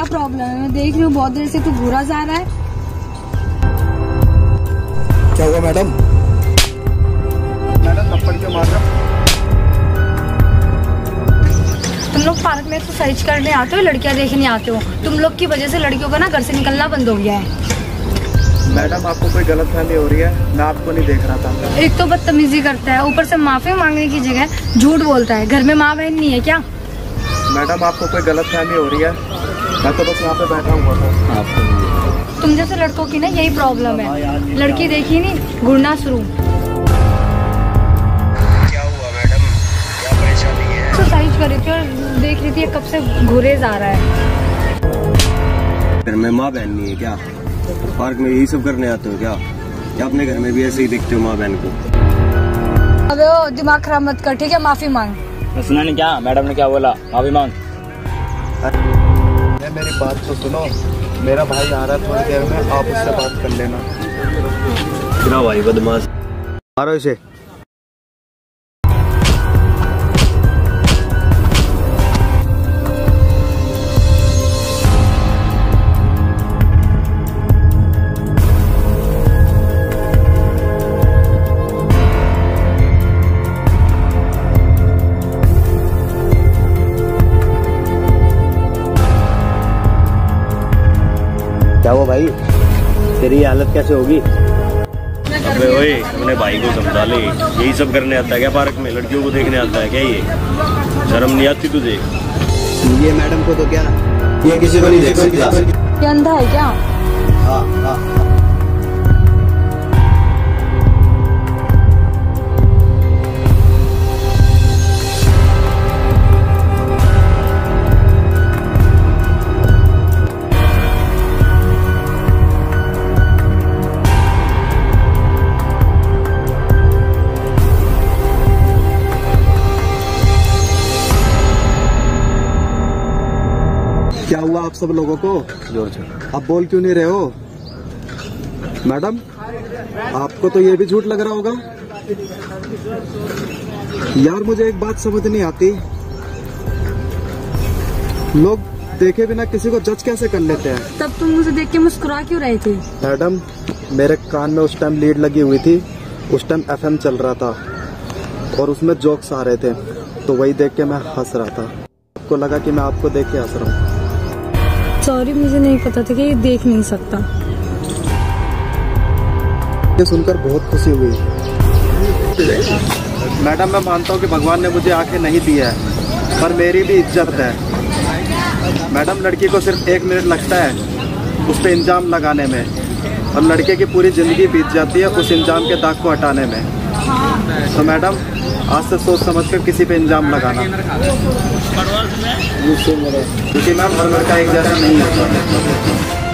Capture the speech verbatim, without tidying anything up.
Problem है? मैं देख रही हूँ बहुत देर से तू घूरा जा रहा है। क्या हुआ मैडम? मैडम थप्पड़ क्यों मार रहा? तुम लोग पार्क में एक्सरसाइज करने आते हो, लड़कियां देखने आते हो। तुम लोग की वजह से लड़कियों का ना घर से निकलना बंद हो गया है। मैडम आपको कोई गलतफहमी हो रही है, मैं आपको नहीं देख रहा था। एक तो बदतमीजी करता है, ऊपर से माफी मांगने की जगह झूठ बोलता है। घर में माँ बहन नहीं है क्या? मैडम आपको कोई गलतफहमी हो रही है, मैं तो बस यहाँ पे बैठा हुआ था। आपको तुम जैसे लड़कों की ना यही प्रॉब्लम है, लड़की देखी नहीं घूरना शुरू। क्या हुआ मैडम, क्या परेशानी है? एक्सरसाइज कर रही थी और देख रही थी कब से घूरे जा रहा है। घर में माँ बहन नहीं है क्या? पार्क में यही सब करने आते हो क्या? या अपने घर में भी ऐसे ही दिखते हो माँ बहन को? अबे ओ दिमाग खराब मत कर, ठीक है? माफी मांग। सुना नहीं क्या मैडम ने क्या बोला? माफी मांग। मेरी बात तो सुनो, मेरा भाई आ रहा है थोड़ी देर में, आप उससे बात कर लेना। तेरा भाई बदमाश, मारो इसे। क्या हुआ भाई, तेरी हालत कैसे होगी? अबे ओए, अपने भाई को समझा ले, यही सब करने आता है क्या पार्क में? लड़कियों को देखने आता है क्या? ये शर्म नहीं आती तुझे? ये मैडम को तो क्या, ये किसी को नहीं देख सकता। ये अंधा है क्या? हाँ हाँ। क्या हुआ आप सब लोगों को? जोर से आप बोल क्यों नहीं रहे हो? मैडम आपको तो ये भी झूठ लग रहा होगा यार। मुझे एक बात समझ नहीं आती, लोग देखे बिना किसी को जज कैसे कर लेते हैं? तब तुम मुझे देख के मुस्कुरा क्यों रहे थे? मैडम मेरे कान में उस टाइम लीड लगी हुई थी, उस टाइम एफएम चल रहा था और उसमें जोक्स आ रहे थे, तो वही देख के मैं हंस रहा था। आपको लगा कि मैं आपको देख के हंस रहा हूँ। सॉरी, मुझे नहीं पता था कि ये देख नहीं सकता। ये सुनकर बहुत खुशी हुई। मैडम मैं मानता हूँ कि भगवान ने मुझे आंखें नहीं दी है, पर मेरी भी इज्जत है। मैडम लड़की को सिर्फ एक मिनट लगता है उस पर इंजाम लगाने में, और लड़के की पूरी जिंदगी बीत जाती है उस इंजाम के दाग को हटाने में। तो मैडम आज से सोच समझ कर किसी पे इंजाम लगाना, क्योंकि मैम हर लड़का एक जैसा नहीं होता।